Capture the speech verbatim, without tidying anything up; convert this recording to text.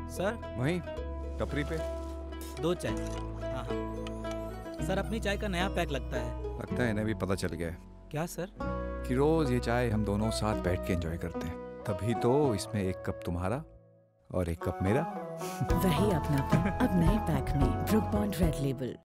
Sir वहीं टपरी पे। दो चाय। हाँ हाँ सर, अपनी चाय का नया पैक लगता है। लगता है इन्हें भी पता चल गया है क्या सर? कि रोज ये चाय हम दोनों साथ बैठ के एंजॉय करते हैं, तभी तो इसमें एक कप तुम्हारा और एक कप मेरा। वही अपनापन अब नए पैक में ब्रुक बॉन्ड रेड लेबल।